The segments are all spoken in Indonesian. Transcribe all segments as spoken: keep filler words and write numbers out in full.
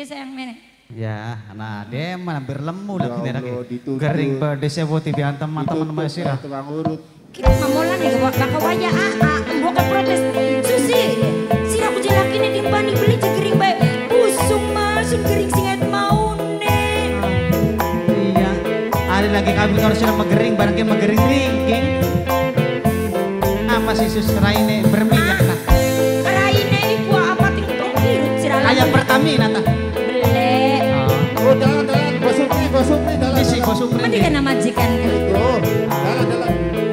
sayang nenek. Ya, nah dia mana berlemu lagi nih lagi. Gering pedesnya buat tibian teman-teman masih lah. Tukang urut. Kita mamolan nih kakak waya ah, buka protes. Susi, si aku jelakin nih dimpani beli gering baik. Pusung masuk gering singet mau nih. Iya, ada lagi kami harus nama gering, barangnya megering ringking. Apa sih sus raine berminyak nah? Raine ibu apa tinggal kirut sirala. Ayam Pertamina ta. Oh, jalan, jalan, Bos Supri, Bos Supri, jalan, Isi Bos jalan. Supri. Mending kan majikan kan. Itu, jalan, jalan.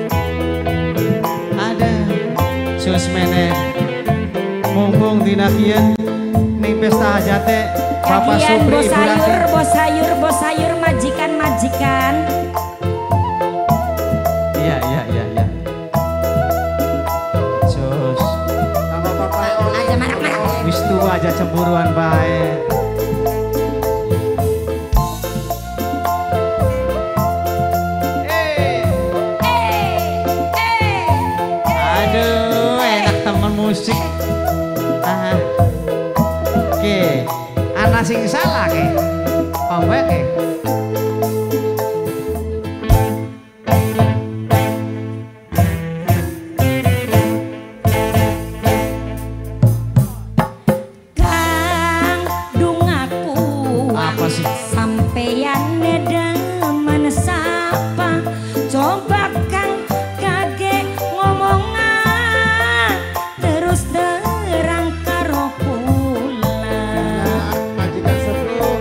Ada sus mene mumpung dina kieu ning pesta hajate Bapak Kagian Supri bos Ibu sayur, Rati. bos sayur, bos sayur majikan-majikan. Iya, iya, iya, iya. Sus, Sama Bapak Oli. Aja marak-marak. wis tua aja cemburuan bae. Aduh, enak temen musik. Ah. Oke, anak sing salah ke. Apa ke? Kang dungaku Apa sih? sampeyan nedaman sapa coba Kang kage ngomongan terus terang karo kula. Majikan sebelum.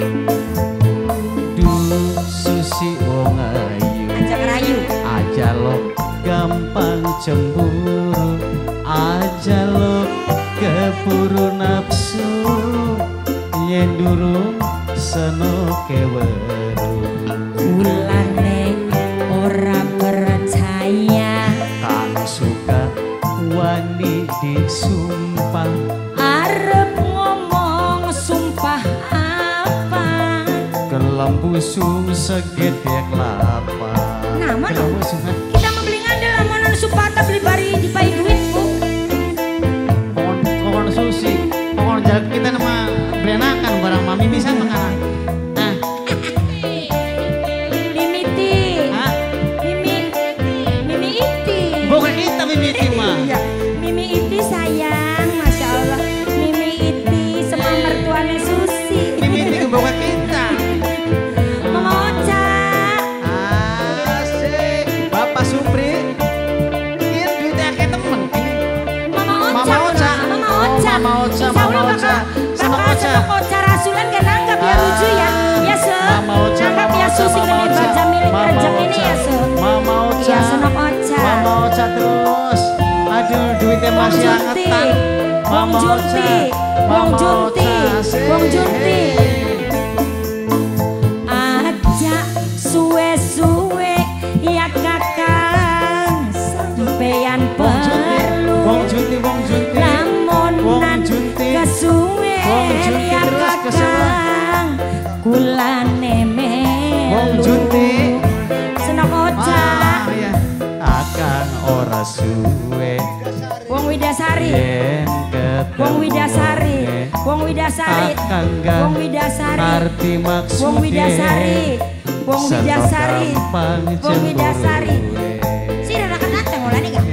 Duh, Susi wong ayu. Ajak rayu. Aja lo gampang cemburu, aja lo keburu nafsu, yen durung seno keweru. Kulane ora percaya Kang suka wani disumpah, arep ngomong sumpah apa. kelembusung segede kelapa. Nama no? Kelembusung, ha? Kita mau beli ngandel amonan supata beli bari dipai duit bu. Pohon pohon Susi, pohon jalan kita nama berenakan barang mami bisa makan. Nah, Mimiti, ah, Mimi, Mimi Iti. bukan kita mimi itu mah. Iya, Mimi Iti sayang, masya Allah. Mimi Iti sama mertuanya Susi. Mimi itu bukan kita. Mama Oca, Asik, Bapak Supri. Ini duitnya kayak temen. Mama Oca, Mama Oca. Mama Oca. Oh, Mama Oca, Insya Allah Mama bakal- Oca. Senang bakal Oca. senang Oca rasulan gak nanggap ya lucu ya. Ya se, Mama Oca, nanggap Mama ya Oca, Susi Mama lebih Oca. baca milik Mama rezeki ini Oca. ya se. Mama Oca. Ya senang Oca. Mama Oca terus. Aduh, duitnya Wong masih Junti, angetan. Wong Mama Junti, Oca. Wong Mama Junti, Oca, asik. Wong Junti. Aja suwe-suwe ya kakang sampeyan Wong Junti, perlu Wong Junti, Wong Junti. Wong lamunan Junti. kesuwe Wong Junti ya terus kesuwe. kakang kulane melu. Wong Junti. Senok Oca, Ah, iya. Akan ora suwe Wong Widasari, yen ketemu. Wong Widasari, Wong Widasari, Akan gak Wong Widasari. arti maksudnya. Wong Widasari, Wong Widasari, Wong Widasari. Si anak nate mulane gak?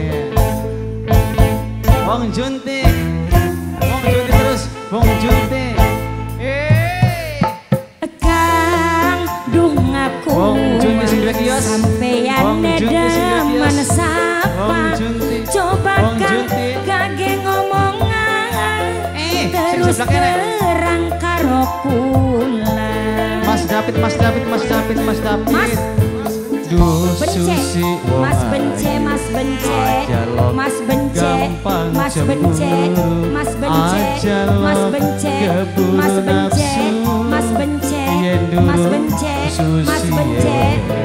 Wong Junti, Wong Junti terus, Wong Junti. Eh, Kang dungaku Wong Junti sing duwe kios. sampeyan Wong Junti sing duwe kios. nedaman sapa Wong Junti. coba Wong Kang Junti. kage ngomongan Eh, terus sing sebelah kene. terang karo kula. Mas David, Mas David, Mas David, Mas David. Mas. Duh, Bence, Susi, wong Mas Bence, ayu. Mas Bence, Aja lo Mas Bence, gampang Mas Bence, cemburu. Mas Bence, Aja lo Mas Bence, keburu Mas Bence, nafsu. Mas Bence, Yen Mas durung Bence, Susi Mas Bence.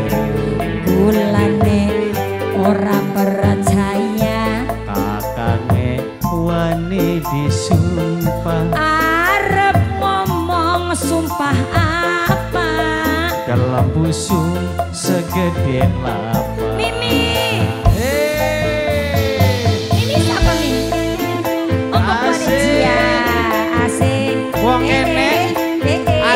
Kulane ora percaya, Kakange wani disumpah, arep ngomong sumpah apa? dalam busung segede lapa. Mimi, Hey, ini siapa Mimi? Oh, Asik. Panitia, asik. Wong Ini, enek,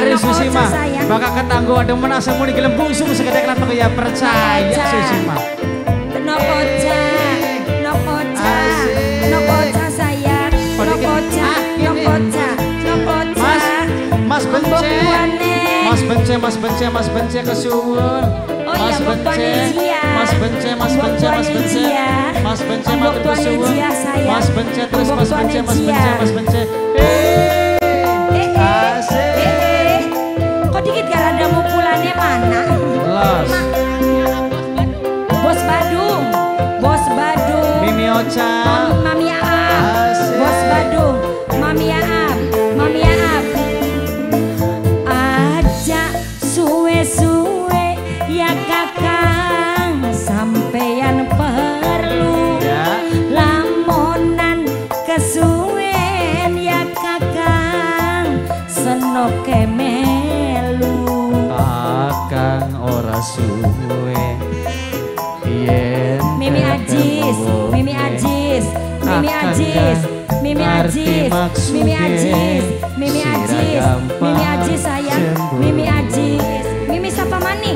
Ari Susima sayang. bakal ketangguh ada menasa muni gelem busung segede kenapa ya percaya Susima. Nokoca, nokoca, nokoca sayang, nokoca, nokoca, nokoca. Mas, mas Bence, Mas Bence, Mas Bence, Mas Bence kesuwun. Oh iya, Mas Bence, Mas Bence, Mas Bence, Mas Bence, Mas Bence, matur kesuwun. Mas Bence terus Mas Bence, Mas Bence, Mas Bence. Eh, asik. Eh, kok dikit gak ada mukulannya mana? Los. Bos Badung, Bos Badung. Mimi Ocha. Mami Aap, Bos Badung, Mami Aap, Mami Aap. Aja suwe-suwe ya kakang sampeyan perlu Ya. lamonan kesuwen ya kakang senoke melu. Kakang ora suwe. Yen Mimi Ajis, Mimi Ajis, Mimi Ajis, Mimi Ajis, Mimi Ajis, Mimi Ajis, Mimi Ajis sayang, Mimi Ajis, Mimi siapa maning?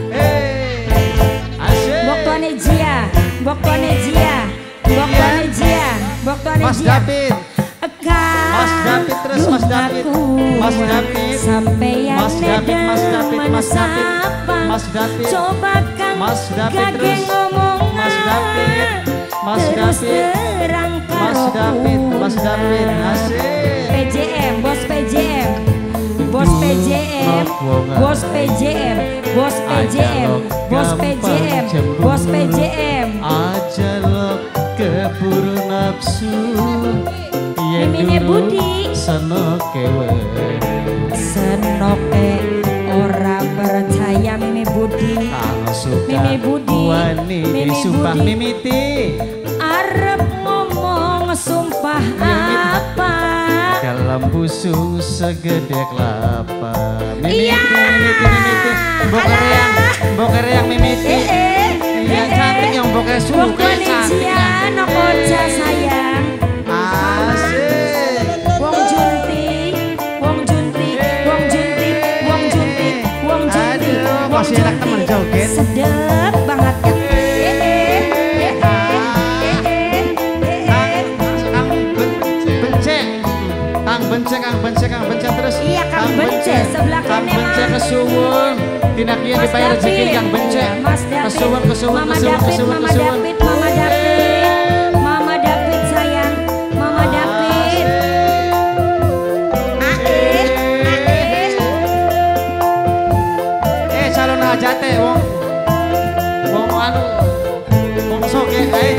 Eh, asik. Bok tuane Jia, bok tuane Jia, bok tuane Jia, bok tuane Mas Jia. David. Mas David terus Mas David. Mas David. Sampai Mas David, Mas David, Mas David. Mas David. Coba kang Mas David gage terus. ngomongan. Mas David. Mas Terus David. terang Mas karo David, Mas David. Asik. P J M, bos P J M. Bos P J M, bos P J M, bos P J M, bos P J M, bos P J M. Aja lo keburu nafsu. Yen Mimine dulu Budi. senoke we. Senoke ora percaya Mimi Budi. Kang suka Mimi Budi, wani Mimi disumpah Budi. mimiti. Arep ngomong sumpah apa? Dalam busung segede kelapa. Mimiti, Iya. mimiti, mimiti. Boker yang, boker yang mimiti. Eh eh, Iya cantik yang boker suka Pokoknya cantik. Cia, nokoja sayang. Asik. Wong Junti, Wong Junti, Wong Junti, Wong Junti, Wong Junti, Aduh, Wong masih enak temen Junti. joget. Sedep banget ya. Eh eh, eh eh, eh eh, eh eh. Kang Ben- Bence, Kang Bence, Kang Bence, Kang Bence terus. Iya, Kang Bence, sebelah Kang kanan, Bence Mas. kesuwun. Tina kieu Mas dibayar rezeki David. Kang Bence. Mas David. Kesuwun, kesuwun, Mama kesuwun, David, kesuwun, Mama kesuwun. David, Mama David. Mama David sayang, Mama David. Ae, ae. Eh calon aja teh wong wong anu wong soge ae.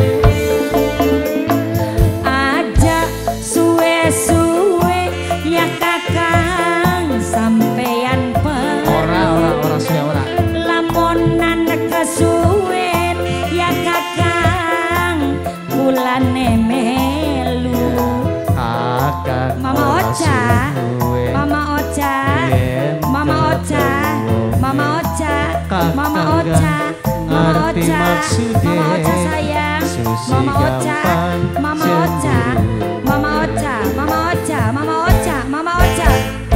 Aja suwe-suwe ya kakang sampeyan per Ora ora ora suwe ora. lamonan kesuwen ya kakang kulane melu. Kakak Mama ora Ocha, suwe. Mama Ocha, Yen Mama Ocha, Mama Ocha, Kakak Mama gak Ocha, Mama ngerti Ocha, maksudnya. Mama Ocha sayang, Susi Mama Ocha, gampang Mama Ocha, cemburu. Mama Ocha, Mama Ocha, Mama Ocha, Mama Ocha.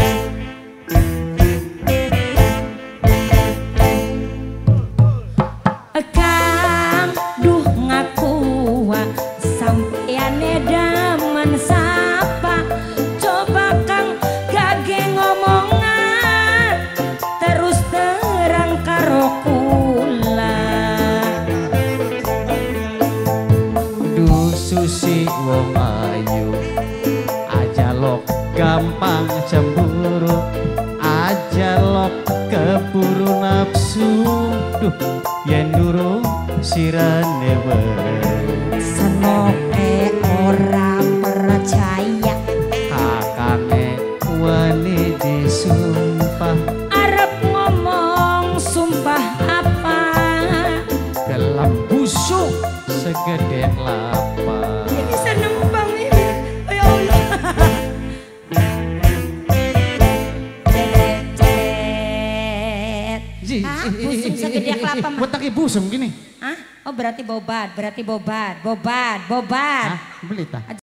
Kang, duh ngaku sampeyan edaman sapa. Coba Kang gage ngomongan terus terang karo kula. Duh Susi wong ayu aja lo gampang cemburu aja lo keburu nafsu duh yen durung sirane we Senoke ora percaya kakange wani disumpah arep ngomong sumpah apa? dalam busuk segede kelapa. Bisa nembang ini, ya Allah. Cet. Ji, Hah? Busung segede kelapa mah. Buat taki busung gini. Hah? Oh berarti bobat, berarti bobat, bobat, bobat. Hah? Beli tah.